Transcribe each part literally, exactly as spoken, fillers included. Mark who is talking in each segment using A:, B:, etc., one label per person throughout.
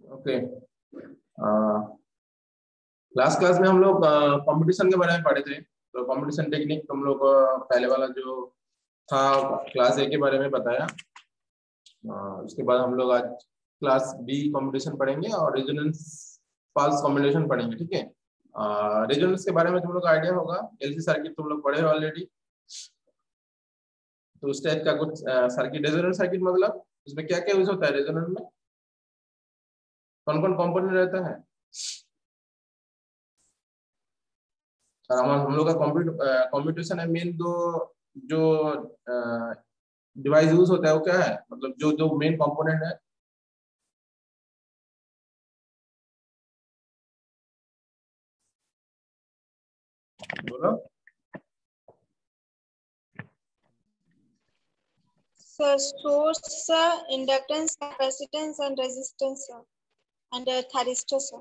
A: Okay, last class में हम लोग कंपटीशन के बारे में पढ़े थे। तो कंपटीशन टेक्निक हम लोग uh, पहले वाला जो था क्लास ए के बारे में बताया। uh, उसके बाद हम लोग आज क्लास बी कंपटीशन पढ़ेंगे और रेजोनेंस पल्स कॉम्बिनेशन पढ़ेंगे। ठीक है, रेजोनेंस के बारे में तुम लोग का आइडिया होगा, एलसी सर्किट तुम लोग पढ़े हो ऑलरेडी। तो उस टाइप का कुछ सर्किट, रेजोनेंस सर्किट मतलब उसमें क्या क्या यूज होता है, रेजोनेंस में कौन कौन कंपोनेंट रहता है। और हम हम लोग का कंप्यूटेशन है मेन दो जो डिवाइस यूज होता है वो क्या है, मतलब जो जो मेन कंपोनेंट है। बोलो।
B: So source, uh, inductance, capacitance, and resistance, uh, and uh, thyristor. Sir.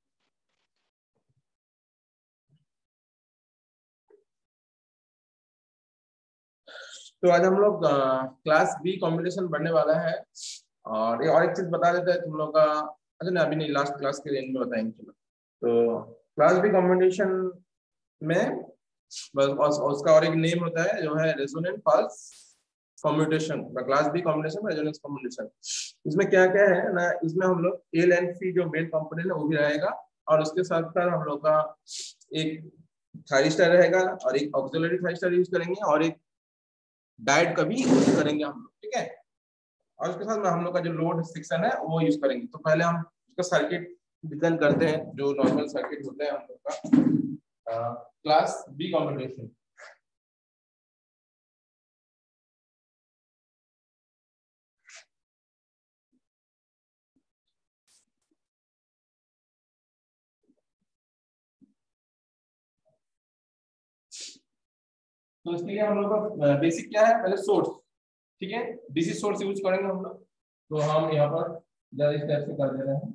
A: तो आज हम लोग क्लास बी कॉम्बिनेशन पढ़ने वाला है। और ये और एक चीज बता देता है तुम लोग का, अच्छा नहीं अभी नहीं, लास्ट क्लास के रेंज में बताएंगे। चलो, तो क्लास बी कॉम्बिनेशन में बस उस, उसका और एक नेम होता है जो है resonant pulse commutation. Class B combination resonance commutation, इसमें क्या क्या है ना, इसमें हम लोग एल एंड सी जो मेन कंपोनेंट है वो भी रहेगा, और उसके साथ साथ हम लोग का एक थायरिस्टर रहेगा और एक ऑक्सिलरी थायरिस्टर यूज करेंगे और एक डायोड का भी यूज करेंगे हम लोग। ठीक है, और उसके साथ में हम लोग का जो लोड सेक्शन है वो यूज करेंगे। तो पहले हम उसका सर्किट डिजाइन करते हैं, जो नॉर्मल सर्किट होता है हम लोग का क्लास बी कॉम्बिनेशन। तो इसके लिए हम लोग का बेसिक क्या है, पहले सोर्स। ठीक है, डीसी सोर्स यूज करेंगे हम लोग। तो हम यहाँ पर जरा इस टाइप से कर दे रहे हैं,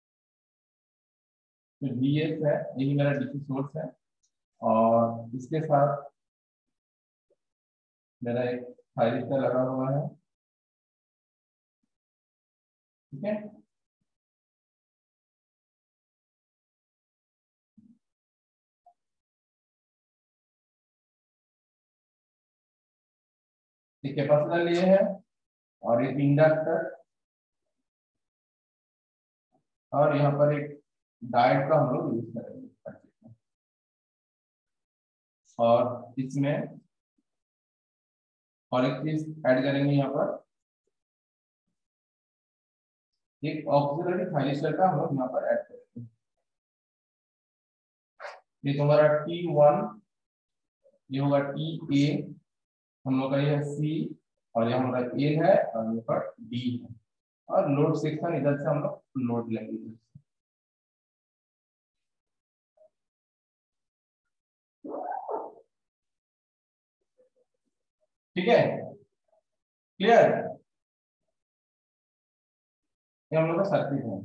A: तो डीएस है, यही मेरा डीसी सोर्स है, और इसके साथ मेरा एक थायरिस्टर लगा हुआ है। ठीक है, एक कैपेसिटर लिए है और एक इंडक्टर, और यहाँ पर एक डायोड का हम लोग यूज करेंगे। और इसमें और एक चीज ऐड करेंगे, यहाँ पर एक ऑक्सिलरी थायरिस्टर का हम लोग यहाँ पर ऐड करेंगे। ये तुम्हारा टी वन, ये होगा टी ए, हम लोग का ये सी, और ये हमारा ए है, और यहाँ पर डी है, और लोड सेक्शन इधर से हम लोग लोड लेंगे। ठीक है, क्लियर, ये हम लोग का सर्किट है।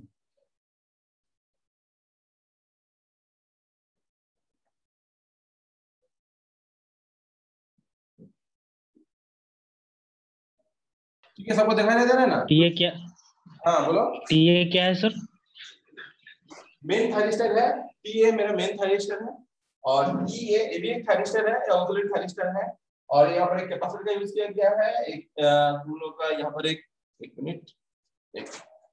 A: ठीक है, सबको दिखाई दे रहा है ना?
C: टीए क्या?
A: हाँ बोलो।
C: टीए क्या है सर?
A: मेन थायरिस्टर है, टीए मेरा मेन थायरिस्टर है, और ईए ये भी एक थायरिस्टर है, ऑक्सिलरी थायरिस्टर है, और यहाँ पर एक कैपेसिटर का यूज किया गया है। एक तुम लोग का यहाँ पर एक एक मिनट एक,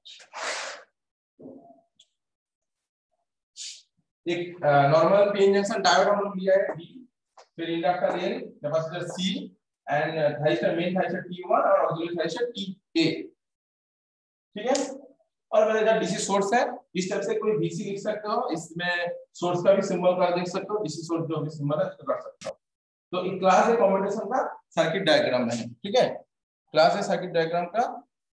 A: एक नॉर्मल पी इंजेक्शन डायोड हम लोग लिया है डी, फिर inductor L, capacitor C, and thyristor main thyristor T one और ऑक्सिलरी थायरिस्टर टी ए। ठीक है, और मेरा इधर डीसी सोर्स है, इस तरह से कोई डीसी लिख सकते हो, इसमें सोर्स का भी सिंबल का देख सकते हो, डीसी सोर्स जो भी सिंबल है उसको कर सकते हो। तो एक क्लास ए कॉम्बिनेशन का सर्किट डायग्राम है। ठीक है, क्लास ए सर्किट डायग्राम का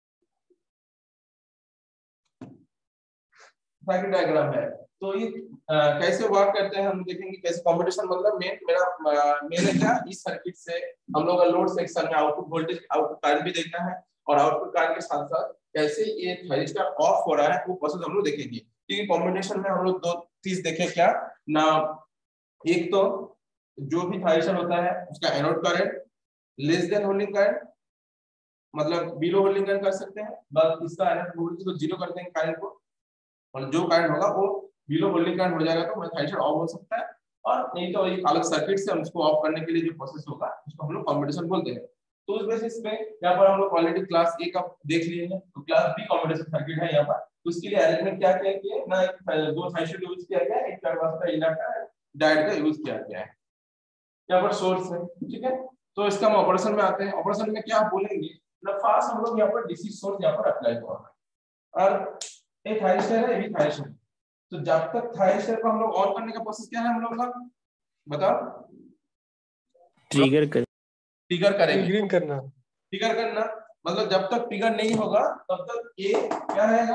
A: सर्किट डायग्राम है। तो ये आ, कैसे वर्क करते हैं हम देखेंगे, कैसे कॉम्बिनेशन मतलब मेन मेरा मेन है क्या, इस सर्किट से हम लोग का लोड सेक्शन में आउटपुट वोल्टेज आउटपुट करंट भी देखना है, और आउटपुट करंट के साथ साथ कैसे ये थायरिस्टर ऑफ हो रहा है वो प्रोसेस हम लोग देखेंगे। क्योंकि कॉम्बिनेशन में हम लोग दो चीज देखें क्या ना, एक तो जो भी थायरिस्टर होता है उसका anode current less than holding current, मतलब बिलो होल्डिंग करंट कर सकते हैं, बस इसका एनोड वोल्टेज को जीरो कर देंगे करंट को, और जो करंट होगा वो बिलो वोल्टेज करंट हो जाएगा तो थायरिस्टर ऑफ हो सकता है, और नहीं तो एक अलग सर्किट से उसको ऑफ करने के लिए जो प्रोसेस होगा उसको हम लोग कॉम्बिनेशन बोलते हैं। तो उस बेसिस पे यहाँ पर हम लोग ऑलरेडी क्लास ए का देख लिए हैं, तो क्लास बी कॉम्बिनेशन सर्किट है यहाँ पर। तो उसके लिए अरेंजमेंट क्या क्या किया ना, एक दो थायरिस्टर यूज किया गया है, एक कैपेसिटर इंडक्टर डायोड का यूज किया गया है। यहाँ पर सोर्स है, ठीक है। तो इसका हम ऑपरेशन में आते हैं। ऑपरेशन में क्या बोलेंगे ना, फास्ट हम लोग यहाँ पर डीसी सोर्स यहाँ पर अप्लाई हुआ है और एक थायरिस्टर है, ये भी थायरिस्टर है। तो जब तक थायरिस्टर को हम लोग ऑन करने का प्रोसेस क्या है हम लोग का, बताओ?
C: ट्रिगर कर
A: ट्रिगर करेंगे,
D: ट्रिगरिंग करना,
A: ट्रिगर करना मतलब जब तक ट्रिगर नहीं होगा तब तक ये क्या रहेगा,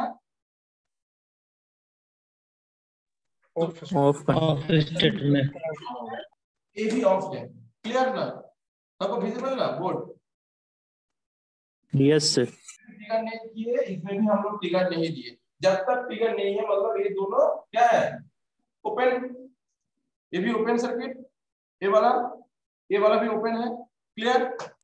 D: ऑफ
C: ऑफ ऑफ स्टेट में,
A: ये भी ऑफ है। क्लियर ना, सबको विजिबल ना बोर्ड?
C: Yes sir.
A: ट्रिगर नहीं किए, इसमें भी हम लोग ट्रिगर नहीं दिए। जब तक ट्रिगर नहीं है मतलब ये दोनों क्या है, ओपन। ये भी ओपन सर्किट, ये वाला ये वाला भी ओपन है। क्लियर?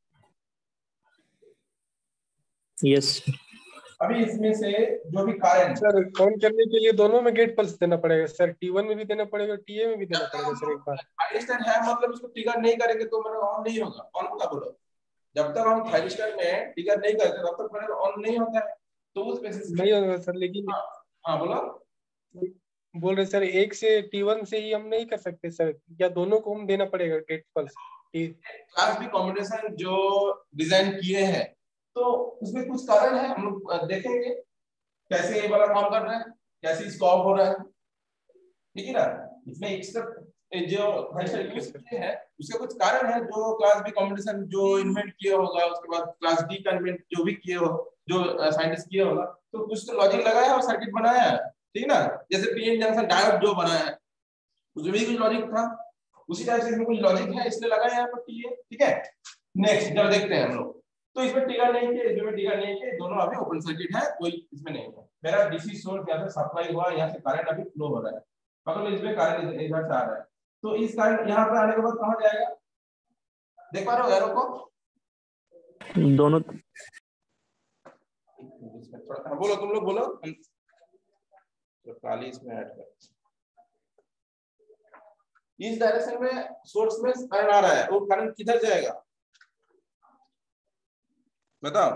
C: यस।
A: अभी इसमें से जो भी करंट
D: सर ऑन करने के लिए दोनों में गेट पल्स देना पड़ेगा सर, टी वन में भी देना पड़ेगा, टी ए में भी देना पड़ेगा सर एक बार।
A: थायरिस्टर है मतलब इसको ट्रिगर नहीं करेंगे तो मेरा ऑन नहीं होगा। ऑन होगा बोलो, जब तक हम थायरिस्टर में ट्रिगर नहीं करते तब तक मेरा ऑन नहीं होता है। तो उस बेसिस
D: नहीं होगा सर, लेकिन
A: हाँ बोलो,
D: बोल रहे सर एक से टी वन से ही हम नहीं कर सकते सर, या दोनों को हम देना पड़ेगा gate pulse?
A: Class B combination जो डिजाइन किए हैं तो उसमें कुछ कारण है, हम लोग देखेंगे कैसे ये वाला काम कर रहा है, कैसे इसको ऑफ हो रहा है, ठीक है ना। इसमें एक जो यूज किए हैं उसके कुछ कारण है जो क्लास बी कॉम्बिनेशन जो इन्वेंट किया होगा, उसके बाद क्लास डी का इन्वेंट जो भी किए हो, जो साइंटिस्ट किया होगा, तो कुछ तो लॉजिक लगाया और सर्किट बनाया है, ठीक ना। जैसे पीएन जंक्शन डायोड जो बनाया है उसमें भी कुछ लॉजिक था, उसी टाइप से इसमें कुछ लॉजिक है इसलिए लगाया यहाँ पर टीए, ठीक है। नेक्स्ट जब देखते हैं हम लोग, तो इसमें ट्रिगर नहीं किया, इसमें ट्रिगर नहीं किया, दोनों अभी ओपन सर्किट है, कोई इसमें नहीं है। मेरा डीसी सोर्स यहाँ से सप्लाई हुआ, यहाँ से करंट अभी फ्लो हो रहा है, मतलब इसमें करंट इधर से आ रहा है। तो इस करंट यहाँ पे आने के बाद कहाँ जाएगा, देख पा रहे हो एरो को?
C: दोनों
A: थोड़ा बोलो, तुम लोग बोलो, चालीस में ऐड कर। इस डायरेक्शन में सोर्स में करंट आ रहा है, वो करंट किधर जाएगा बताओ,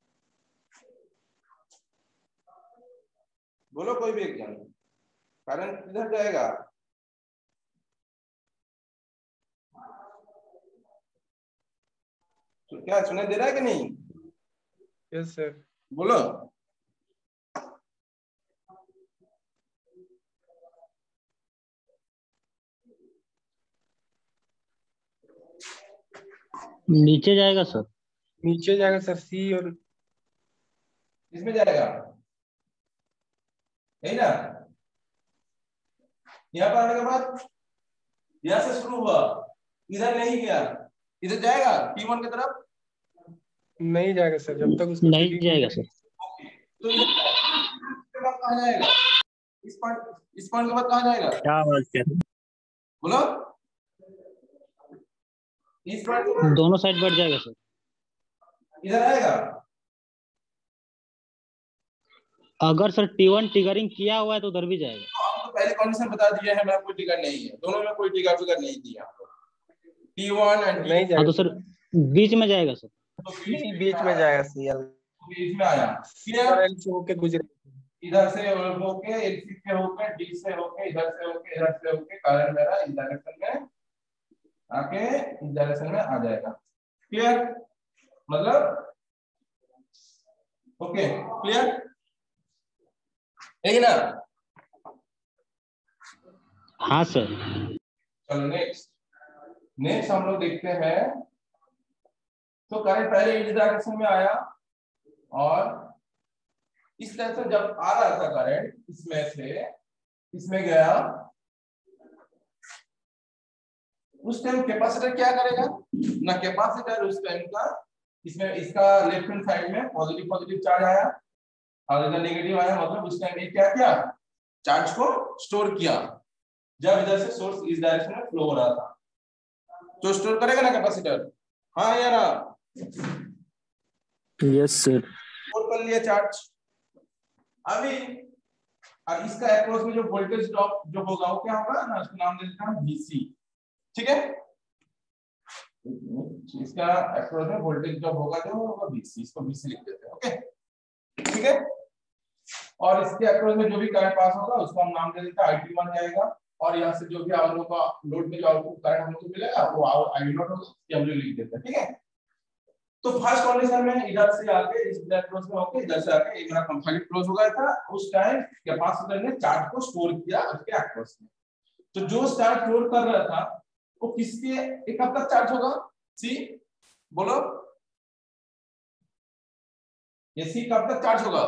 A: बोलो कोई भी एग्जाम, करंट किधर जाएगा? तो क्या सुनाई दे रहा है कि नहीं?
D: Yes sir.
A: बोलो।
C: नीचे जाएगा सर।
D: नीचे जाएगा सर, सी और
A: इसमें जाएगा, नहीं ना। यहाँ पर आने के बाद यहाँ से शुरू हुआ, इधर नहीं गया, इधर जाएगा टी वन की तरफ?
D: नहीं जाएगा सर, जब तक उसको
C: नहीं जाएगा सर।
A: तो इसके बाद कहाँ जाएगा? इस पॉइंट इस पॉइंट के बाद कहाँ जाएगा?
C: क्या आवाज कर रहे
A: बोलो। इस पॉइंट
C: दोनों साइड बढ़ जाएगा सर।
A: इधर आएगा।
C: अगर सर टी वन ट्रिगरिंग किया हुआ है तो उधर भी जाएगा।
A: तो आपको पहले कंडीशन बता दिया है, मैं कोई ट्रिगर नहीं है, दोनों में कोई ट्रिगर फिगर नहीं दिया आपको। टी वन एंड
D: नहीं जाएगा।
C: हाँ तो सर बीच में जाएगा सर।
A: तो
D: नहीं, बीच में जाएगा सी
A: बीच में आया, क्लियर।
D: से होके गुजरे,
A: इधर से होके एलसी से होके डी से होके इधर से होके इधर से होके करंट मेरा इस डायरेक्शन में आके इस डायरेक्शन में आ जाएगा। क्लियर, मतलब ओके, क्लियर है ना?
C: हाँ सर।
A: चलो नेक्स्ट नेक्स्ट हम लोग देखते हैं। तो करंट पहले इस डायरेक्शन में आया और इस डायरेक्शन जब आ रहा था करंट इसमें से इसमें गया, उस टाइम कैपेसिटर क्या करेगा ना, कैपेसिटर उस टाइम का इसमें इसका लेफ्ट हैंड साइड में पॉजिटिव पॉजिटिव चार्ज आया और इधर नेगेटिव आया, मतलब उस टाइम ये क्या किया, चार्ज को स्टोर किया। जब इधर से सोर्स इस डायरेक्शन में फ्लो हो रहा था तो स्टोर करेगा ना कैपेसिटर, हाँ या ना?
C: Yes sir.
A: स्टोर कर लिया चार्ज। अभी और इसका अक्रॉस में जो वोल्टेज ड्रॉप जो होगा वो क्या होगा ना, उसका नाम दे देते हैं वीसी। ठीक है, इसका अक्रॉस में वोल्टेज ड्रॉप होगा जो होगा वीसी, इसको वीसी लिख देते हैं। ओके, ठीक है। और इसके अक्रॉस में जो भी करंट पास होगा उसको हम नाम दे देते हैं आई टी वन जाएगा, और यहाँ से जो भी हम लोग का लोड में जो आउटपुट करंट हमको मिलेगा वो आई नॉट होगा, ये हम लोग लिख देते हैं। ठीक है, तो फर्स्ट कंडीशन में इधर से आके इस ब्लैक क्लोज में होके इधर से आके एक मेरा कंप्लीट क्लोज हो गया था। उस टाइम कैपेसिटर ने चार्ज को स्टोर किया उसके अक्रॉस में। तो जो चार्ज स्टोर कर रहा था वो किसके एक कब तक चार्ज होगा, सी बोलो, ये सी कब तक चार्ज होगा?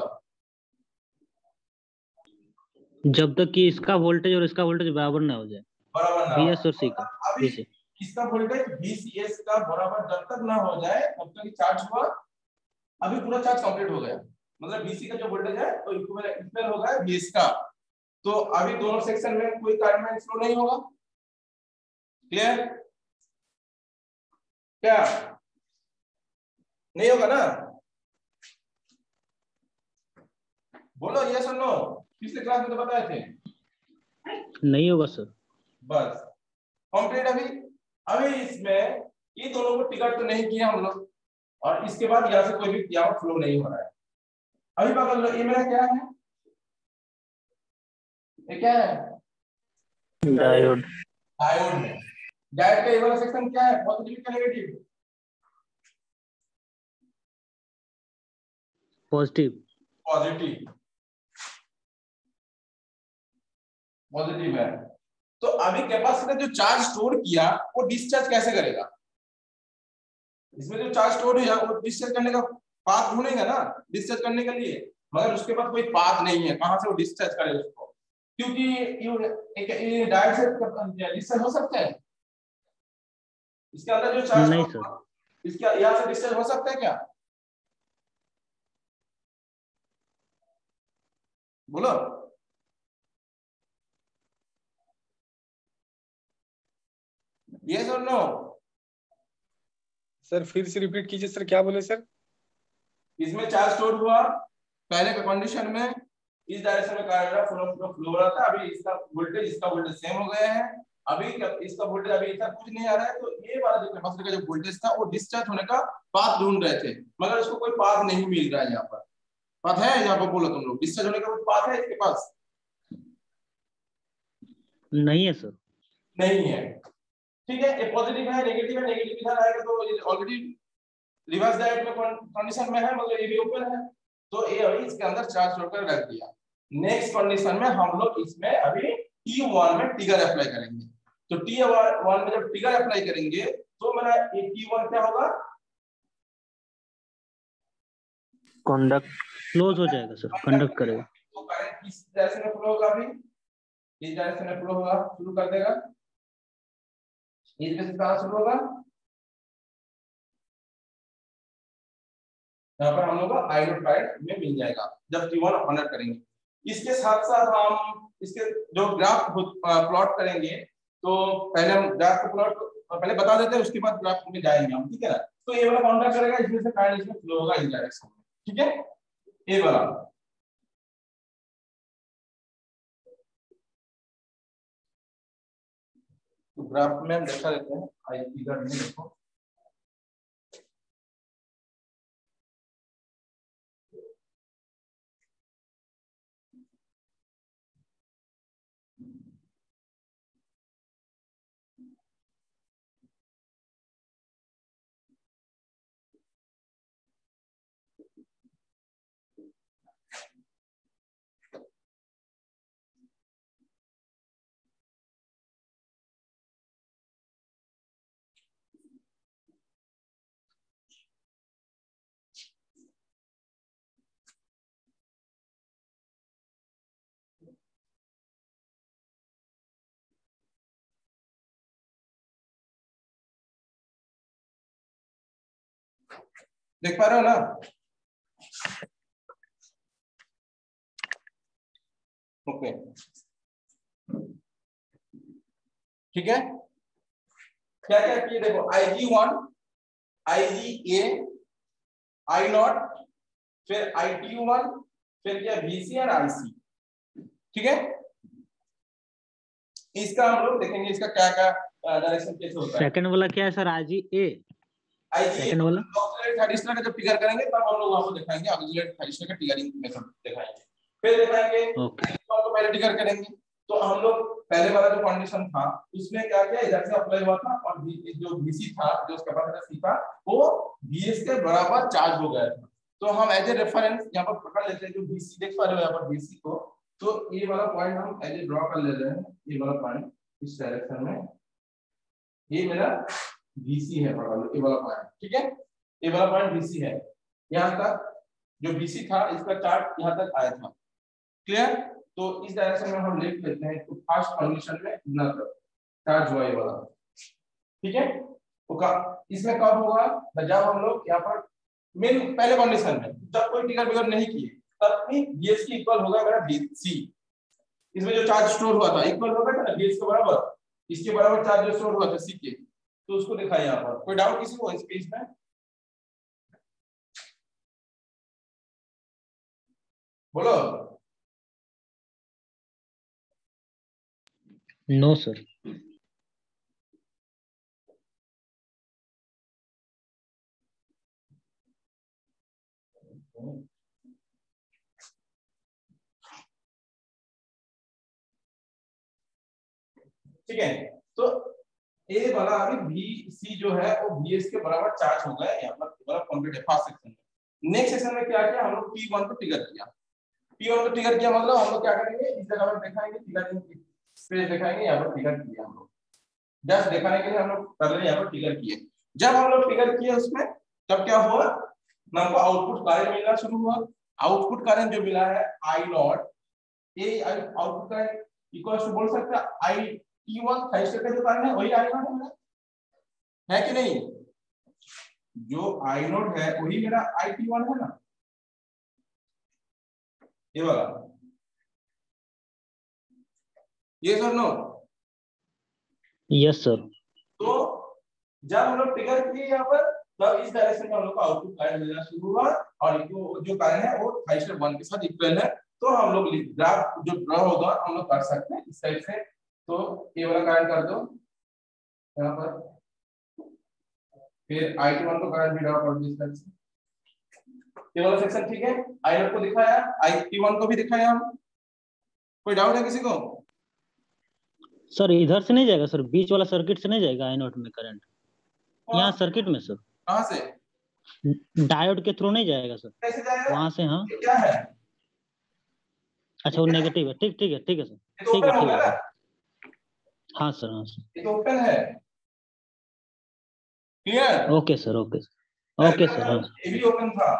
C: जब तक कि इसका वोल्टेज और इसका वोल्टेज बराबर ना हो जाए,
A: बराबर ना
C: बीएस और सी का।
A: अभी इसका वोल्टेज बीसीएस का बराबर जब तक ना हो जाए तब तक चार्ज हुआ। अभी पूरा चार्ज कंप्लीट हो गया, मतलब बीसी का जो वोल्टेज है तो इक्वल हो गया बीएस का। तो अभी दोनों सेक्शन में कोई करंट फ्लो नहीं होगा। क्लियर? क्या नहीं होगा ना? बोलो यस और नो। पिछले क्लास में तो बताए थे
C: नहीं होगा सर।
A: बस कंप्लीट। अभी अभी इसमें ये दोनों को टिकट तो नहीं किया हम लोग, और इसके बाद यहाँ से कोई भी किया फ्लो नहीं हो रहा है। अभी पकड़ लो, ये मेरा क्या है, ये क्या है?
C: डायोड।
A: डायोड है। डायोड का ये वाला सेक्शन क्या है, पॉजिटिव क्या नेगेटिव?
C: पॉजिटिव।
A: पॉजिटिव पॉजिटिव है। तो अभी कैपेसिटर जो चार्ज स्टोर किया वो डिस्चार्ज कैसे करेगा? इसमें जो चार्ज स्टोर है वो डिस्चार्ज करने का पाथ ढूंढेगा ना, डिस्चार्ज करने के लिए, मगर उसके पास कोई पाथ नहीं है, कहां से वो डिस्चार्ज करे उसको? क्योंकि ये डायोड से डिस्चार्ज हो सकता है, इसके अंदर जो चार्ज
C: नहीं
A: स्टोर
C: सर।
A: इसके यहाँ से डिस्चार्ज हो सकता है क्या? बोलो। यस और नो?
D: सर फिर से रिपीट कीजिए सर, क्या बोले सर?
A: इसमें चार्ज स्टोर हुआ पहले के कंडीशन में, इस डायरेक्शन में करंट फ्लो फ्लो फ्लो रहा था। अभी इसका वोल्टेज इसका वोल्टेज सेम हो गया है। अभी इसका वोल्टेज अभी इतना कुछ नहीं आ रहा है, तो ये वाला जो कैपेसिटर का जो वोल्टेज था वो डिस्चार्ज होने का पाथ ढूंढ रहे थे, मगर उसको कोई पाथ नहीं मिल रहा है। यहाँ पर पाथ है, यहाँ पर बोलो तुम लोग, डिस्चार्ज होने का कोई पाथ है इसके पास?
C: नहीं है सर।
A: नहीं है। ठीक है, ये पॉजिटिव है, नेगेटिव है, नेगेटिव इधर आएगा तो ऑलरेडी रिवर्स डायोड में कंडीशन में है, मतलब ये भी ओपन है, तो ये अभी इसके अंदर चार्ज छोड़कर रख दिया। नेक्स्ट कंडीशन में हम लोग इसमें अभी टी वन में ट्रिगर अप्लाई करेंगे। तो टी वन में जब ट्रिगर अप्लाई करेंगे तो मेरा ये टी वन क्या होगा?
C: कंडक्ट क्लोज हो जाएगा सर, कंडक्ट करेगा।
A: तो करंट किस डायरेक्शन में फ्लो होगा? अभी इस डायरेक्शन में फ्लो होगा, शुरू कर देगा। इस में से कहां शुरू होगा? यहाँ पर हम लोग का आई नोट फाइव में मिल जाएगा जब टी वन ऑनर करेंगे। इसके साथ साथ हम इसके जो ग्राफ प्लॉट करेंगे, तो पहले हम ग्राफ को प्लॉट पहले बता देते हैं, उसके बाद ग्राफ में जाएंगे हम। ठीक है ना? तो ये वाला काउंटर करेगा, इसमें से करंट इसमें फ्लो होगा इस डायरेक्शन में। ठीक है, ये वाला तो ग्राफ में हम दिखा देते हैं। आई इधर में देखो, देख पा रहे हो ना? ओके, ठीक है। क्या क्या किए देखो, आई जी one, I ji A, I not, फिर आई टी वन, फिर क्या वीसी और आईसी। ठीक है, इसका हम लोग देखेंगे इसका क्या क्या डायरेक्शन कैसे होता है।
C: सेकंड वाला क्या है sir? IG A
A: IG
C: second वाला
A: ऑक्सीलरी थर्ड स्टार का जब फिगर करेंगे तब हम लोग वहां पर दिखाएंगे ऑक्सीलरी थर्ड स्टार का फिगरिंग मेथड दिखाएंगे, फिर दिखाएंगे
C: ओके
A: तो पहले फिगर करेंगे। तो हम लोग पहले वाला जो कंडीशन था उसमें क्या किया, इधर से अप्लाई हुआ था और जो बीसी था जो उसका कैपेसिटर सी था वो बीएस के बराबर चार्ज हो गया था। तो हम एज ए रेफरेंस यहाँ पर पकड़ लेते हैं जो बीसी देख पा रहे हो यहाँ पर बीसी को, तो ये वाला पॉइंट हम एज ए ड्रॉ कर ले रहे हैं, ये वाला पॉइंट इस डायरेक्शन में, ये मेरा बीसी है पकड़ लो, ये वाला पॉइंट, ठीक है, ये वाला पॉइंट बीसी है। यहाँ तक जो बीसी था इसका चार्ज यहाँ तक आया था, क्लियर। तो इस डायरेक्शन में हम लिख लेते हैं तो फर्स्ट कंडीशन में इतना तक चार्ज हुआ ये वाला, ठीक है। तो का इसमें कब होगा, जब हम लोग यहाँ पर मेन पहले कंडीशन में जब कोई टिगर बिगर नहीं किए तब भी बीएस की इक्वल होगा मेरा बीसी, इसमें जो चार्ज स्टोर हुआ था इक्वल होगा ना बीएस के बराबर, इसके बराबर चार्ज जो स्टोर हुआ था सी के, तो उसको दिखाया यहाँ पर। कोई डाउट किसी को इस केस में? बोलो।
C: No sir.
A: ठीक है, तो ए वाला अभी बी सी जो है वो बीएस के बराबर चार्ज हो गया यहाँ पर, बराबर कंप्लीट है फर्स्ट सेक्शन में। नेक्स्ट सेक्शन में क्या किया हम लोग, पी वन को ट्रिगर किया। पी वन को ट्रिगर किया मतलब हम लोग क्या करेंगे, इस जगह पर दिखाएंगे ट्रिगर स्पेस दिखाएंगे, यहाँ पर ट्रिगर किया हम लोग, जस्ट दिखाने के लिए हम लोग कर रहे हैं, यहाँ पर ट्रिगर किए। जब हम लोग ट्रिगर किए उसमें तब क्या हुआ ना, हमको आउटपुट करंट मिलना शुरू हुआ। आउटपुट करंट जो मिला है आई नॉट, ये आउटपुट करंट इक्वल टू बोल सकते हैं आई टी वन थाइस्टर का जो करंट है वही आई नॉट है मेरा, है कि नहीं? जो आई नॉट है वही मेरा आई टी वन है ना, ये वाला, ये सर नो?
C: Yes sir.
A: तो जब हम लोग ट्रिगर किए यहाँ पर तब इस डायरेक्शन में हम लोग को आउटपुट करंट मिलना शुरू हुआ और जो करंट है वो थाइस्टर वन के साथ इक्वल है। तो हम लोग ग्राफ जो ड्रॉ होगा हम लोग कर सकते हैं इस साइड से। तो ये वाला करंट कर दो यहाँ पर, फिर आई टी वन को करंट भी ड्रॉ कर दो इस साइड से, ये वाला सेक्शन ठीक है। आई नॉट को दिखाया, आई टी वन को भी दिखाया हम। कोई डाउट है किसी को?
C: सर इधर से नहीं जाएगा सर, बीच वाला सर्किट से नहीं जाएगा आई नोट में करंट, यहाँ सर्किट में सर।
A: कहाँ से?
C: डायोड के थ्रू नहीं जाएगा सर,
A: कैसे जाएगा
C: वहां से। हाँ
A: क्या है?
C: अच्छा वो नेगेटिव है, ठीक ठीक है ठीक है सर, ठीक है ठीक है। हाँ सर हाँ सर,
A: ये तो ओपन है, clear?
C: Okay sir okay okay sir. हाँ
A: ये भी ओपन था,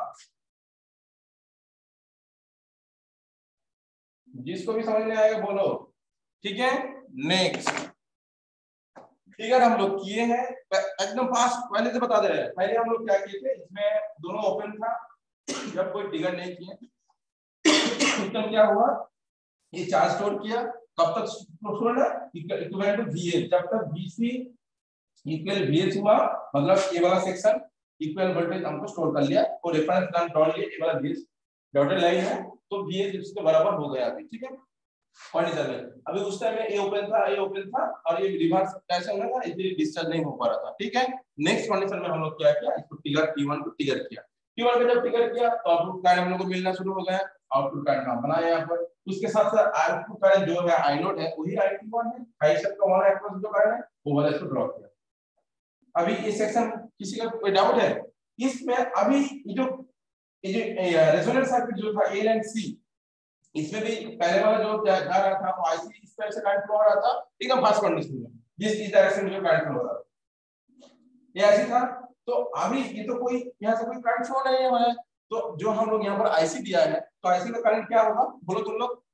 A: जिसको भी समझ में आएगा बोलो, ठीक है। नेक्स्ट फिगर हम लोग किए हैं एकदम फास्ट, पहले से बता दे रहे हैं। पहले हम लोग क्या किए थे, इसमें दोनों ओपन था, जब कोई फिगर नहीं किए तो क्या हुआ, ये चार्ज स्टोर किया, कब तक स्टोर है इक्विवेलेंट टू वीएच, जब तक बीसी इक्वल वीएच हुआ, मतलब ये वाला सेक्शन इक्वल वोल्टेज हमको स्टोर कर लिया और रेफरेंस लाइन डॉट लिया, ये वाला वीएच डॉटेड लाइन है तो वीएच इसके बराबर हो गया अभी, ठीक है। कंडीशन में अभी उस टाइम में ए ओपन था, ए ओपन था और ये रिवर्स कैसे होना था, इसलिए डिस्चार्ज नहीं हो पा रहा था, ठीक है। नेक्स्ट कंडीशन में हम लोग क्या किया, इसको ट्रिगर टी वन को ट्रिगर किया। टी वन पे जब ट्रिगर किया तो आउटपुट करंट हम लोग को मिलना शुरू हो गया, आउटपुट करंट हम बनाया यहाँ पर। उसके साथ साथ आउटपुट करंट जो है आई नॉट है वही आई टी वन है, हाई शट का वाला एक्रोस जो करंट है वो वाला इसको ड्रॉ किया। अभी ये सेक्शन किसी का कोई डाउट है इसमें? अभी ये जो ये जो रेजोनेंस सर्किट जो था ए एंड सी, इसमें भी पहले वाला जो जा, जा रहा था वो आईसी इस तरह से करंट फ्लो हो रहा था एकदम फास्ट कंडीशन में, जिस इस डायरेक्शन में जो करंट फ्लो हो रहा था ये ऐसे था। तो अभी ये तो कोई यहाँ से कोई करंट फ्लो नहीं है, तो जो हम लोग यहाँ पर आईसी दिया है तो आईसी का करंट क्या होगा बोलो तुम लोग?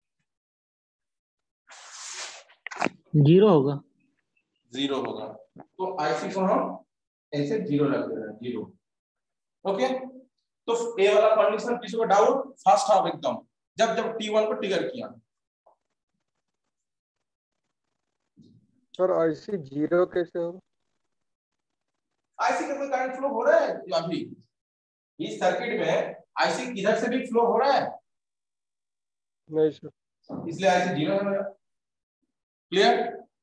C: जीरो होगा,
A: जीरो होगा। तो आईसी को हम ऐसे जीरो रख दे रहे हैं, जीरो, ओके। तो ए वाला कंडीशन किसी को डाउट? फास्ट हाफ एकदम, जब जब टी वन को ट्रिगर किया।
D: सर आईसी जीरो कैसे होगा?
A: आईसी का कोई करंट फ्लो हो रहा है अभी इस सर्किट में? आईसी किधर से भी फ्लो हो रहा है?
D: नहीं सर।
A: इसलिए आई सी जीरो है। Clear?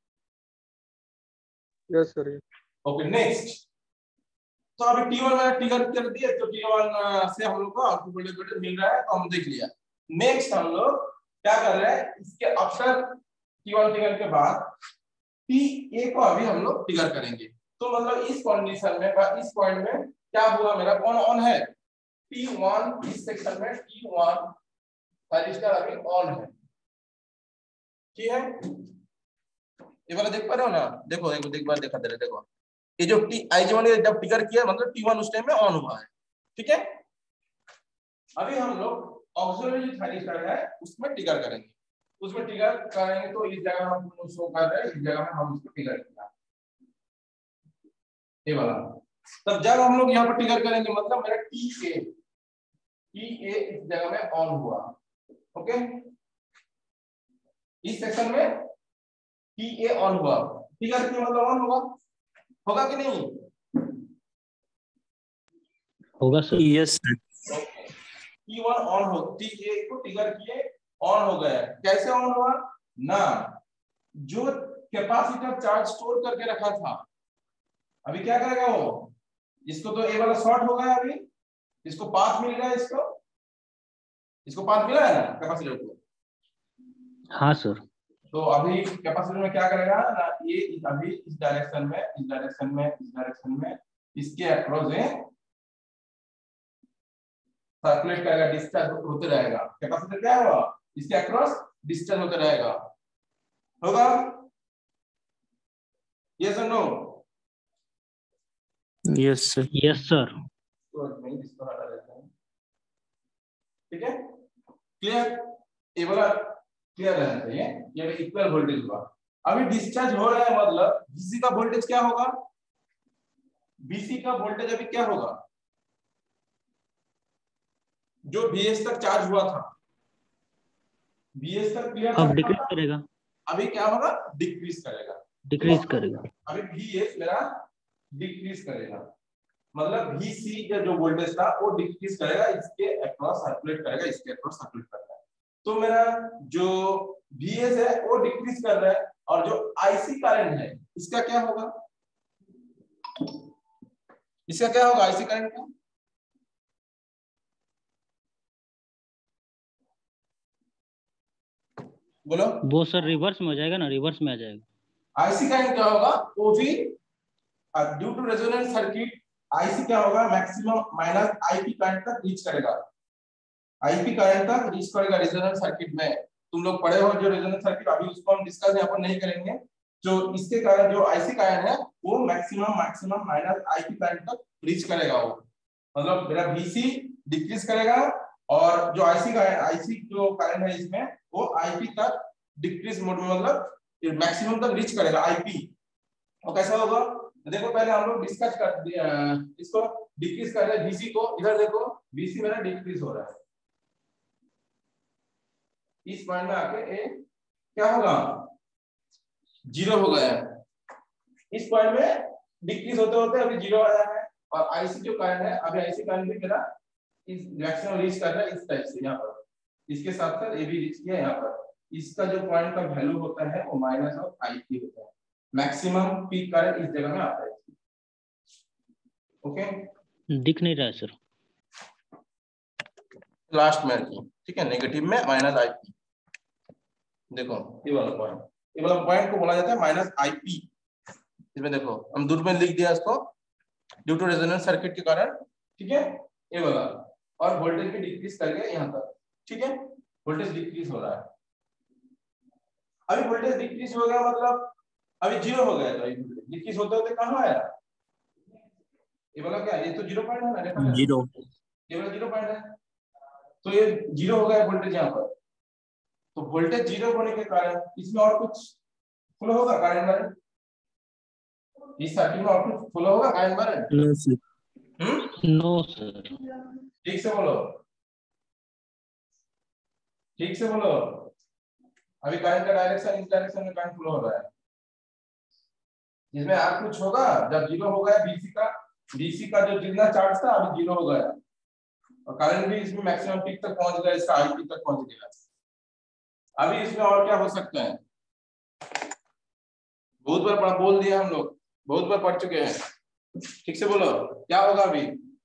D: Yes sir.
A: Okay next. तो अभी टी वन मैंने टिगर कर दिया, तो टी वन से हम लोग को आउटपुट वोल्टेज मिल रहा है, तो हम देख लिया। नेक्स्ट हम लोग क्या कर रहे हैं, इसके आफ्टर टी वन टिगर के बाद टी ए को अभी हम लोग टिगर करेंगे। तो मतलब इस कंडीशन में, इस पॉइंट में क्या हुआ, मेरा कौन ऑन है, टी वन। इस सेक्शन में टी वन रजिस्टर अभी ऑन है, ठीक है। ये वाला देख पा रहे हो ना, देखो एक देख बार देखा दे रहे, देखो ये जो टी आई जी वन जब टिगर किया मतलब टी वन उस टाइम में ऑन हुआ है, ठीक है। अभी हम लोग ऑक्सिलरी थायरिस्टर है उसमें टिगर करेंगे, उसमें टिगर करेंगे तो इस जगह हम शो कर रहे हैं, इस जगह में हम उसको टिगर किया ये वाला। तब जब हम लोग यहाँ पर टिगर करेंगे मतलब मेरा टी ए टी ए इस जगह में ऑन हुआ, ओके। इस सेक्शन में टी ए ऑन हुआ, टिगर किया मतलब ऑन हुआ, होगा कि नहीं?
C: होगा sir.
E: Yes sir.
A: T one on हो, टी ए को टिगर किए ऑन हो गया। कैसे ऑन हुआ ना, जो कैपेसिटर चार्ज स्टोर करके रखा था अभी क्या करेगा वो, इसको तो ए वाला शॉर्ट हो गया, अभी इसको पाथ मिल गया, इसको इसको पाथ मिला है ना कैपेसिटर को।
C: हाँ सर।
A: तो अभी कैपेसिटर में क्या करेगा ना, ये अभी इस डायरेक्शन में, इस डायरेक्शन में, इस डायरेक्शन में इसके अक्रॉस है सर्कुलेट करेगा, डिस्चार्ज होते रहेगा। कैपेसिटर क्या होगा, इसके अक्रॉस डिस्चार्ज होते रहेगा, होगा? यस और no?
E: Yes sir.
C: Yes sir.
A: तो मैं इसको हटा देता हूं, ठीक है। क्लियर? ये वाला क्लियर रहना चाहिए, ये इक्वल वोल्टेज हुआ। अभी डिस्चार्ज हो रहा है मतलब बीसी का वोल्टेज क्या होगा, बीसी का वोल्टेज अभी क्या होगा, जो बीएस तक चार्ज हुआ था, बीएस तक क्लियर
C: अब डिक्रीज करेगा,
A: अभी क्या होगा, डिक्रीज करेगा,
C: डिक्रीज करेगा।
A: अभी बीएस मेरा डिक्रीज करेगा, मतलब बीसी का जो वोल्टेज था वो डिक्रीज करेगा, इसके अक्रॉस सर्कुलेट करेगा, इसके अक्रॉस सर्कुलेट करेगा। तो मेरा जो बीएस है वो डिक्रीज कर रहा है, और जो आईसी करंट है इसका क्या होगा, इसका क्या होगा आईसी करंट का, बोलो।
C: वो सर रिवर्स में हो जाएगा ना, रिवर्स में आ जाएगा।
A: आईसी करंट क्या होगा, वो भी due to resonance circuit IC क्या होगा, मैक्सिमम माइनस आईपी करंट तक रीच करेगा, आईपी करंट तक रीच करेगा रेजोनेंस सर्किट में। तुम लोग पढ़े हो जो रेजोनेंस सर्किट, अभी उसको हम डिस्कस यहाँ पर नहीं करेंगे। जो इसके कारण जो आईसी करंट है वो maximum maximum minus IP current तक रीच करेगा, वो मतलब मेरा बीसी डिक्रीज करेगा, और जो आईसी का आईसी जो करंट है इसमें वो आईपी तक डिक्रीज मोड में, मतलब मैक्सिमम तक रीच करेगा आईपी। और कैसा होगा देखो, पहले हम लोग डिस्कस कर दिया, इसको डिक्रीज कर रहे हैं बीसी को, इधर देखो बीसी मेरा डिक्रीज हो रहा है, इस पॉइंट में आके ए क्या होगा, जीरो हो गया है, इस पॉइंट में डिक्रीज होते होते अभी जीरो आया है। और आईसी जो करंट है अभी आईसी करंट भी मेरा इस मैक्सिमम रीच कर रहा है इस टाइप से, यहाँ पर इसके साथ साथ ए भी रीच किया यहाँ पर, इसका जो पॉइंट का वैल्यू होता है वो माइनस ऑफ आईपी होता है, मैक्सिमम पीक करंट इस जगह में आता है, ओके।
C: दिख नहीं रहा है सर,
A: लास्ट में ठीक है, नेगेटिव में माइनस आईपी, देखो ये वाला पॉइंट, ये वाला पॉइंट को बोला जाता है माइनस आईपी। इसमें देखो हम दूर में लिख दिया इसको, ड्यू टू रेजोनेंस सर्किट के कारण, ठीक है ये वाला, और वोल्टेज भी डिक्रीज कर गया यहाँ तक, ठीक है वोल्टेज डिक्रीज हो रहा है। अभी वोल्टेज डिक्रीज हो गया मतलब अभी जीरो हो गया, तो डिक्रीज होते होते कहाँ आया, ये वाला क्या, ये तो जीरो पॉइंट है ना, देखा
E: जीरो,
A: ये वाला जीरो पॉइंट है, तो ये जीरो हो गया वोल्टेज यहाँ पर। तो वोल्टेज जीरो होने के कारण इसमें और कुछ फ्लो होगा करंट करंट, इस सर्किट में और कुछ फ्लो होगा current current,
E: no sir,
A: hmm
C: no sir.
A: ठीक से बोलो, ठीक से बोलो। अभी करंट का डायरेक्शन इस डायरेक्शन में करंट फ्लो हो रहा है, इसमें और कुछ होगा, जब जीरो हो गया बीसी का, बीसी का जो जितना चार्ज था अभी जीरो हो गया, और करंट भी इसमें मैक्सिमम पीक तक पहुंच गया, इसका आईपी तक पहुंच गया। अभी इसमें और क्या हो सकता है? बहुत बार पढ़ा बोल दिया हम लोग, बहुत बार पढ़ चुके हैं, ठीक से बोलो क्या होगा अभी?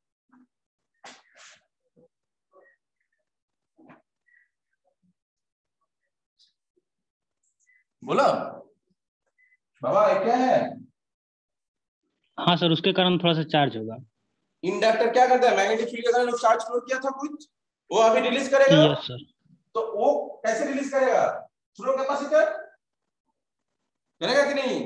A: बोलो बाबा ये क्या है?
C: हाँ सर, उसके कारण थोड़ा सा चार्ज होगा।
A: इंडक्टर क्या करता है? मैग्नेटिक फील्ड के कारण चार्ज फ्लो किया था कुछ, वो अभी रिलीज करेगा।
C: Yes sir.
A: तो वो कैसे रिलीज करेगा? थ्रू कैपेसिटर करेगा कि नहीं?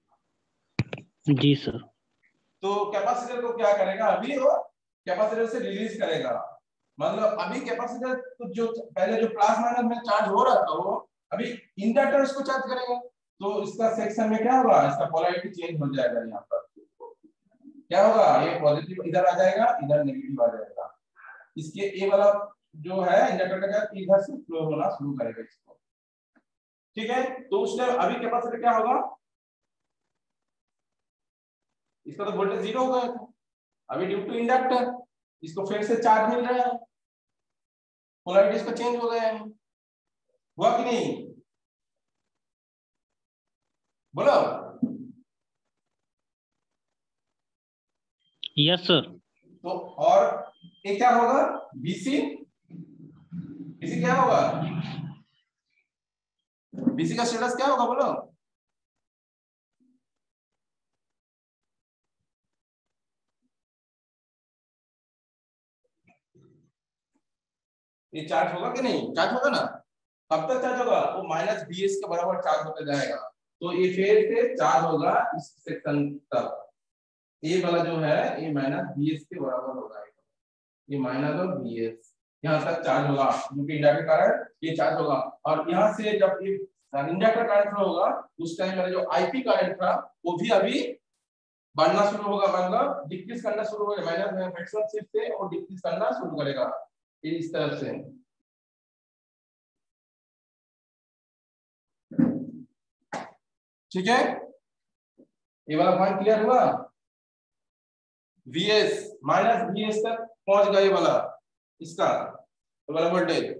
C: जी सर।
A: तो कैपेसिटर को क्या करेगा? अभी वो कैपेसिटर से रिलीज करेगा। मतलब अभी कैपेसिटर तो जो पहले जो प्लस माइनस में चार्ज हो रहा था वो अभी इंडक्टर उसको चार्ज करेगा। तो इसका सेक्शन में क्या होगा? इसका पोलैरिटी चेंज हो जाएगा। यहाँ पर क्या होगा? ये पॉजिटिव इधर आ जाएगा, इधर नेगेटिव आ जाएगा। इसके ए वाला जो है इंडक्टर का इधर से फ्लो होना शुरू करेगा इसको, ठीक है। तो उस टाइम अभी कैपेसिटर क्या होगा? इसका तो वोल्टेज जीरो हो गया था, अभी ड्यू टू इंडक्टर इसको फिर से चार्ज मिल रहा है, पोलैरिटी इसका चेंज हो गया है। हुआ कि नहीं? बोलो।
C: Yes sir.
A: तो और ये क्या होगा? बीसी बीसी क्या होगा? बीसी का स्टेटस क्या होगा? बोलो। ये चार्ज होगा कि नहीं? चार्ज होगा ना। कब तक चार्ज होगा? वो माइनस बी एस के बराबर चार्ज होता जाएगा। तो ये फिर से चार्ज होगा इस सेक्शन तक। ये वाला जो है ये माइनस बी एस के बराबर होगा, ये माइनस और बी एस यहाँ तक चार्ज होगा, क्योंकि इंडक्टर करंट ये चार्ज होगा। और यहाँ से जब ये इंडक्टर करंट फ्लो होगा उस टाइम मेरा जो आईपी करंट था वो भी अभी बढ़ना शुरू होगा, मतलब डिक्रीज करना शुरू होगा। माइनस में मैक्सिमम शिफ्ट से और डिक्रीज करना शुरू करेगा इस तरफ से। ठीक है, ये वाला पॉइंट क्लियर हुआ? Vs माइनस Vs तक पहुंच गया ये वाला, इसका तो वाला वोल्टेज।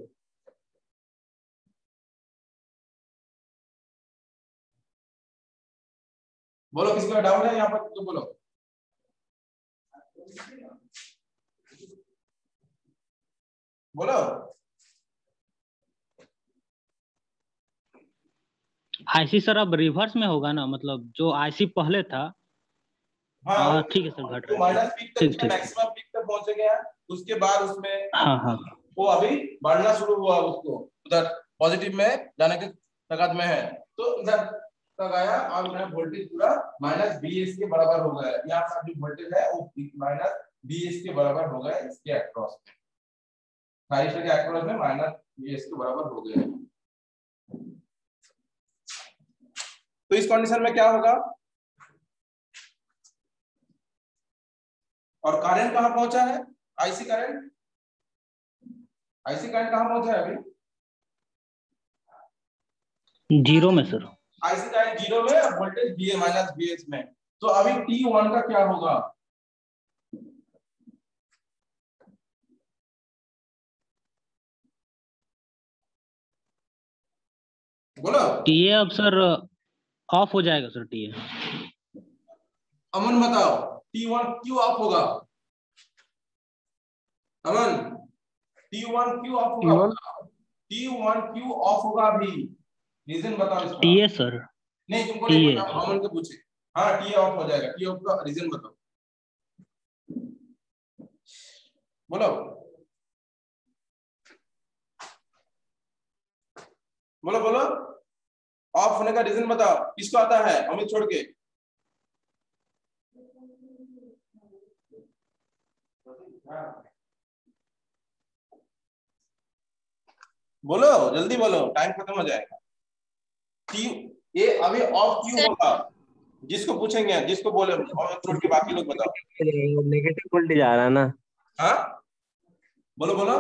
A: बोलो किसी का डाउट है यहाँ पर तो बोलो। बोलो।
C: आईसी सर अब रिवर्स में होगा ना, मतलब जो आईसी पहले था। हाँ ठीक है सर, घट रहा है।
A: माइनस पीक
C: ठीक
A: तक
C: ठीक।
A: मैक्सिमम पीक तक पहुंचे गया, उसके बाद उसमें
C: हाँ हाँ
A: वो अभी बढ़ना शुरू हुआ, उसको उधर पॉजिटिव में जाने के ताकत में है। तो इधर तक आया और मेरा वोल्टेज पूरा माइनस बी एस के बराबर हो गया। यहाँ पर जो वोल्टेज है वो माइनस बी एस के बराबर हो गया, इसके अक्रॉस में थायरिस्टर के अक्रॉस में माइनस बी एस के बराबर हो गया। तो इस कंडीशन में क्या होगा? और करंट कहां पहुंचा है? आईसी करंट, आईसी करंट कहां पहुंचा है अभी?
C: जीरो में सर।
A: आईसी करंट जीरो में, voltage B minus B S में। तो अभी टी वन का क्या होगा? बोलो।
C: टीए अब सर ऑफ हो जाएगा सर। टीए
A: अमन बताओ टी वन क्यों ऑफ होगा? अमन टी वन क्यों ऑफ होगा? टी वन क्यों ऑफ होगा अभी? रीजन बताओ इसका।
C: TA sir.
A: नहीं तुमको नहीं
C: टीए
A: पता, अमन को पूछे। हाँ टी ऑफ हो जाएगा, टी ऑफ का रीजन बताओ। बोलो बोलो बोलो ऑफ होने का रीजन बताओ, किसको आता है अमित छोड़ के? बोलो जल्दी बोलो, टाइम खत्म हो जाएगा। टी ये अभी ऑफ क्यों होगा? जिसको पूछेंगे, जिसको बोले और छोड़ के बाकी लोग बताओ।
E: नेगेटिव वोल्टेज आ रहा है ना।
A: हाँ बोलो बोलो।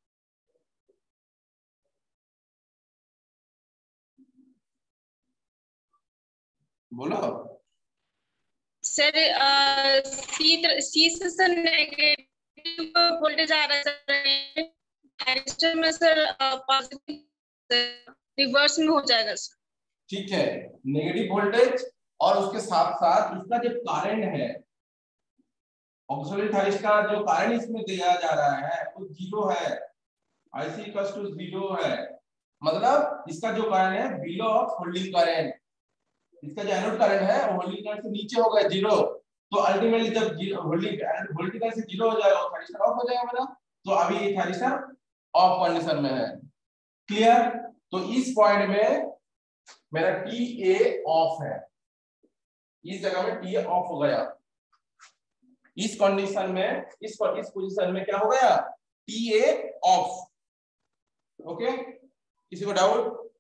A: बोलो
B: सर सी सी से सर नेगेटिव वोल्टेज आ रहा है सर, में सर पॉजिटिव रिवर्स में हो जाएगा सर।
A: ठीक है, नेगेटिव वोल्टेज और उसके साथ साथ इसका जो करंट है, ऑक्सिलरी थायरिस्ट का जो करंट इसमें दिया जा रहा है वो जीरो है, आईसी इक्वल्स टू जीरो है, मतलब इसका जो करंट है बिलो ऑफ होल्डिंग करंट, इसका जो एनोड करंट है वो होल्डिंग करंट से नीचे होगा जीरो, तो अल्टीमेटली जब होल्डिंग होल्डिंग करंट से जीरो हो जाएगा थायरिस्टर ऑफ हो जाएगा मेरा, तो अभी ये थायरिस्टर ऑफ कंडीशन में है। क्लियर? तो इस पॉइंट में मेरा टी ए ऑफ है, इस जगह में टी ए ऑफ हो गया, इस कंडीशन में इस पर इस पोजीशन में क्या हो गया, टी ए ऑफ। ओके, किसी को डाउट?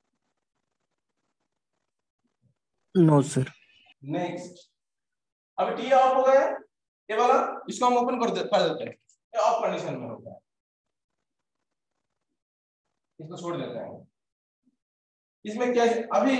E: No sir.
A: नेक्स्ट, अब टी ए ऑफ हो गया, ये वाला इसको हम ओपन कर, दे, कर देते हैं, ये ऑफ कंडीशन में होता है, इसको छोड़ देते हैं। इसमें क्या है, अभी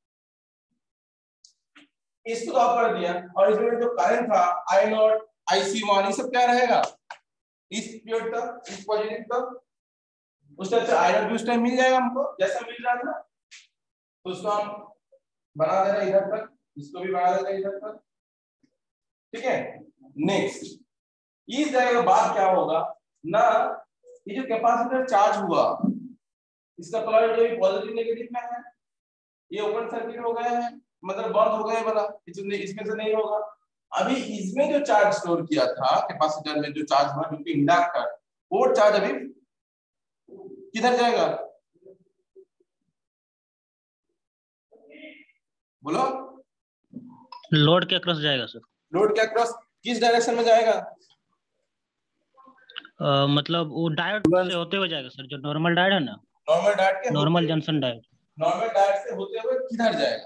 A: इसको ऑफ कर दिया और इसमें जो करंट था आई नॉट आई सी वन, ये सब क्या रहेगा, इस पीरियड तक, इस पॉजिटिव तक, उस टाइप से आई नॉट भी उस टाइम मिल जाएगा हमको जैसा मिल रहा था, तो उसको हम बना दे रहे इधर तक, इसको भी बना देते हैं इधर तक। ठीक है, नेक्स्ट, इस जगह के बाद क्या होगा ना, ये जो कैपेसिटर चार्ज हुआ इसका पोलैरिटी अभी पॉजिटिव नेगेटिव में है, ये ओपन सर्किट हो गया है, मतलब बंद हो गया वाला, इसमें इसमें से नहीं होगा। अभी इसमें जो चार्ज स्टोर किया था कैपेसिटर में, जो चार्ज हुआ जो कि इंडक्टर, वो चार्ज अभी किधर जाएगा, बोलो?
C: लोड के क्रॉस जाएगा सर।
A: लोड के क्रॉस किस डायरेक्शन में जाएगा?
C: आ, मतलब वो डायोड से होते हुए जाएगा सर, जो नॉर्मल डायोड है ना,
A: नॉर्मल डायोड के
C: normal junction diode,
A: normal diode से होते हुए किधर जाएगा?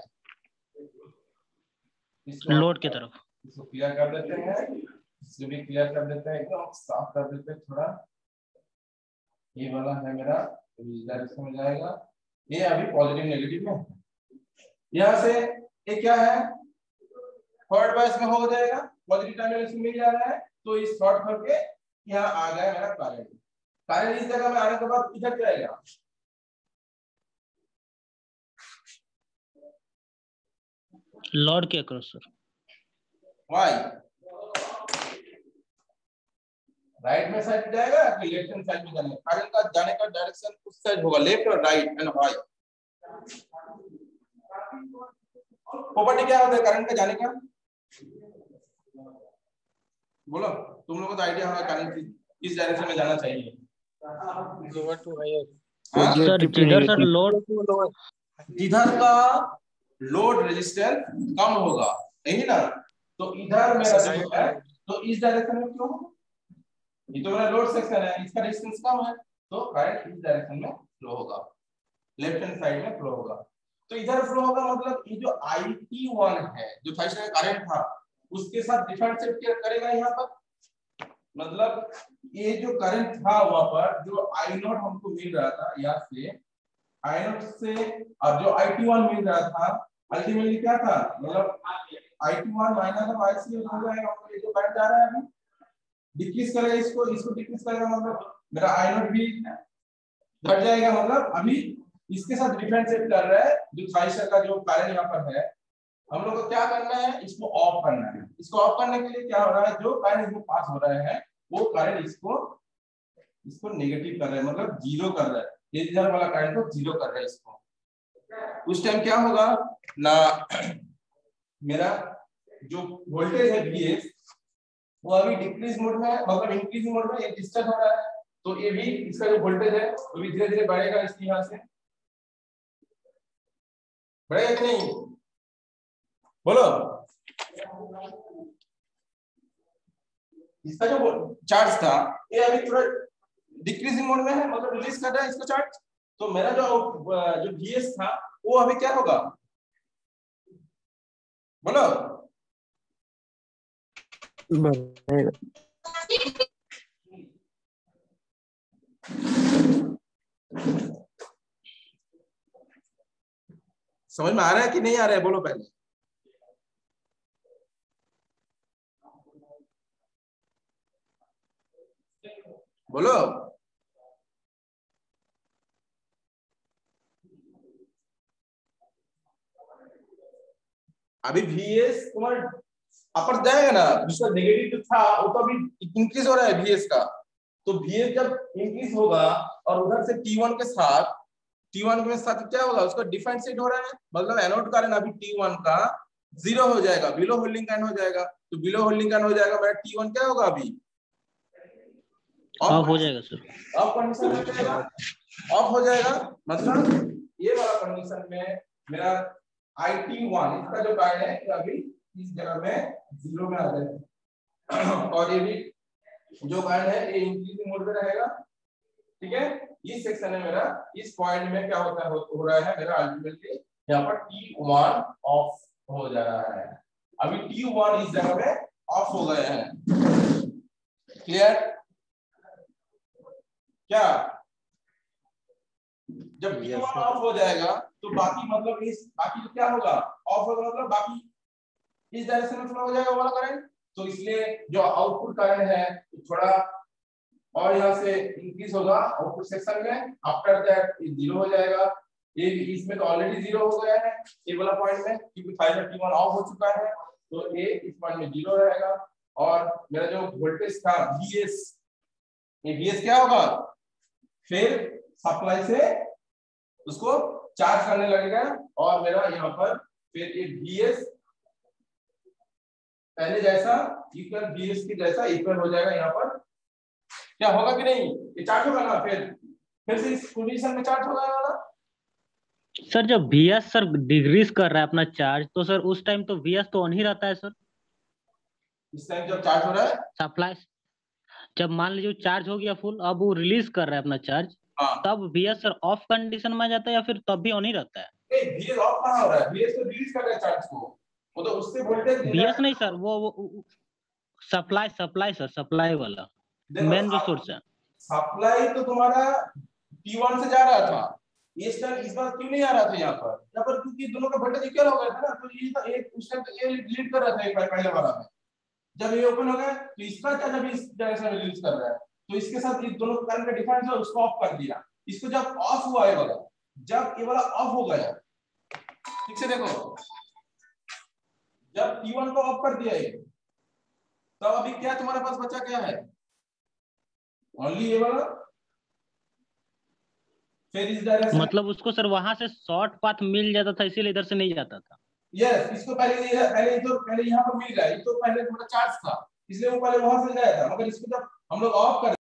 C: लोड की तरफ।
A: इसको क्लियर कर देते हैं, इसको भी क्लियर कर देते हैं, एकदम साफ कर देते हैं थोड़ा। ये वाला है मेरा, इस डायरेक्शन में जाएगा, ये अभी पॉजिटिव नेगेटिव में, यहाँ से ये क्या है, थर्ड बायस में हो जाएगा, पॉजिटिव टर्मिनल इसमें मिल जा रहा है, तो इस शॉर्ट करके यहाँ आ गया मेरा करंट। करंट इस जगह में आने के बाद किधर जाएगा,
C: लोड के क्रॉस सर।
A: वाई राइट में साइड जाएगा कि लेफ्ट हैंड साइड में जाने, करंट का जाने का डायरेक्शन उस साइड होगा, लेफ्ट और राइट एंड वाई। प्रॉपर्टी क्या होता है करंट का जाने का, बोलो? तुम लोगों को तो आइडिया होगा करंट किस डायरेक्शन में जाना चाहिए।
D: Lower to higher.
C: सर जिधर सर लोड,
A: जिधर का लोड रेजिस्टेंस कम होगा, यही ना, तो इधर मेरा जो है तो इस डायरेक्शन में क्यों होगा, ये तो मेरा लोड सेक्शन है, इसका रेजिस्टेंस कम है, तो करंट इस डायरेक्शन में फ्लो होगा, लेफ्ट हैंड साइड में फ्लो होगा। तो इधर फ्लो होगा, मतलब ये जो आई टी वन है जो थायरिस्टर का करंट था उसके साथ डिफरेंशिएट करेगा यहाँ पर, मतलब ये जो करंट था वहां पर, जो आई नॉट हमको मिल रहा था यहाँ से, आई नॉट से अब जो आई टी वन मिल रहा था, अल्टीमेटली क्या था, मतलब I T one minus of I C हो जाएगा, मतलब ये जो करंट आ रहा है अभी डिक्रीज करेगा, इसको इसको डिक्रीज करेगा, मतलब मेरा आई नॉट भी घट जाएगा, मतलब अभी इसके साथ डिफरेंशिएट कर रहा है जो थायरिस्टर का जो करंट यहाँ पर है। हम लोग को क्या करना है, इसको ऑफ करना है। इसको ऑफ करने के लिए क्या हो रहा है, जो करंट इसमें पास हो रहा है वो करंट इसको इसको नेगेटिव कर रहा है, मतलब जीरो कर रहा है, ये इधर वाला करंट को जीरो कर रहा है इसको। उस टाइम क्या होगा ना, मेरा जो वोल्टेज है वीएस वो अभी डिक्रीज मोड में है, मतलब इंक्रीजिंग मोड में, ये डिस्टर्ब हो रहा है, तो ये भी इसका जो वोल्टेज है वो भी धीरे धीरे बढ़ेगा, इसके यहाँ से बढ़ेगा कि नहीं, बोलो? इसका जो चार्ज था ये अभी थोड़ा डिक्रीजिंग मोड में है, मतलब रिलीज कर रहा है इसका चार्ज, तो मेरा जो जो वीएस था वो अभी क्या होगा, बोलो? समझ में आ रहा है कि नहीं आ रहा है, बोलो पहले? बोलो? अभी वीएस तुम्हारा अपर जाएगा ना, जिसका नेगेटिव था वो तो अभी इंक्रीज हो रहा है वीएस का, तो वीएस जब इंक्रीज होगा और उधर से टी वन के साथ टी वन के साथ क्या होगा, उसका डिफरेंशिएट हो रहा है, मतलब एनोड करंट अभी टी वन का जीरो हो जाएगा, बिलो होल्डिंग करंट हो जाएगा, तो बिलो होल्डिंग करंट हो जाएगा, मेरा टी वन क्या होगा अभी
C: ऑफ हो जाएगा सर।
A: ऑफ कंडीशन हो जाएगा, ऑफ हो जाएगा, मतलब ये वाला कंडीशन में मेरा आई टी वन इसका जो काइंड है अभी इस जगह में जीरो में आ जाएगा, और ये भी जो काइंड है ये इंक्रीजिंग मोड में रहेगा, ठीक है। इस सेक्शन में मेरा इस पॉइंट में क्या होता है, हो, हो रहा है मेरा अल्टीमेटली यहाँ पर टी वन ऑफ हो जा रहा है, अभी टी वन इस जगह में ऑफ हो गए हैं, क्लियर क्या। जब टी वन ऑफ हो जाएगा तो बाकी मतलब इस बाकी क्या होगा, ऑफ होगा मतलब बाकी इस डायरेक्शन में फ्लो हो जाएगा वाला करंट, तो इसलिए जो आउटपुट करंट है तो थोड़ा और यहाँ से इंक्रीज होगा आउटपुट सेक्शन में, आफ्टर दैट ये जीरो हो जाएगा, ये इसमें तो ऑलरेडी जीरो हो गया है ये वाला पॉइंट में, क्योंकि फाइव टी वन ऑफ हो चुका है, तो ये इस पॉइंट में जीरो रहेगा, और मेरा जो वोल्टेज था वीएस, ये वीएस क्या होगा, फिर सप्लाई से उसको चार्ज करने लगेगा, और मेरा यहाँ पर फिर ये वीएस पहले जैसा इक्वल वीएस के जैसा इक्वल हो जाएगा, यहाँ पर क्या होगा कि नहीं, ये चार्ज होगा ना, फिर फिर से इस पोजीशन में चार्ज होगा ना
C: सर। जब वीएस सर डिक्रीज कर रहा है अपना चार्ज, तो सर उस टाइम तो वीएस तो ऑन ही रहता है सर।
A: इस टाइम जब चार्ज हो रहा है
C: सप्लाई जब मान लीजिए चार्ज हो गया फुल, अब वो रिलीज कर रहा है अपना चार्ज,
A: हाँ,
C: तब वीएस सर ऑफ कंडीशन में आ जाता है या फिर तब भी ऑन ही रहता है?
A: वीएस ऑफ कहां हो रहा है, वीएस तो रिलीज कर रहा है चार्ज को, वो तो उससे वोल्टेज
C: वीएस नहीं सर, वो, वो सप्लाई सप्लाई सर, सप्लाई वाला मेन जो सोर्स है।
A: सप्लाई तो तुम्हारा टी वन से जा रहा था, ये स्टार इस बार क्यों नहीं आ रहा था यहाँ पर, यहाँ पर क्योंकि दोनों का वोल्टेज इक्वल हो गया था ना, तो ये तो एक उस टाइम तो ये लीड कर रहा था एक पहले वाला में, जब ये ओपन हो गया तो इसका क्या जब इस डायरेक्शन में रिलीज कर रहा है, तो इसके साथ ये दोनों करंट का डिफरेंस है उसको ऑफ कर दिया, इसको जब ऑफ हुआ ये वाला, जब ये वाला ऑफ हो गया, ठीक से देखो, जब टी वन को ऑफ कर दिया ये, तब अभी क्या तुम्हारे पास बचा क्या है, ओनली ये वाला, फिर इस डायरेक्शन
C: मतलब उसको सर वहां से शॉर्ट पाथ मिल जाता था, इसीलिए इधर से नहीं जाता था।
A: यस, इसको पहले ये पहले तो पहले यहाँ पर मिल रहा है, ये तो पहले थोड़ा चार्ज था इसलिए वो पहले वहां से जाया था, मगर इसको जब हम लोग ऑफ कर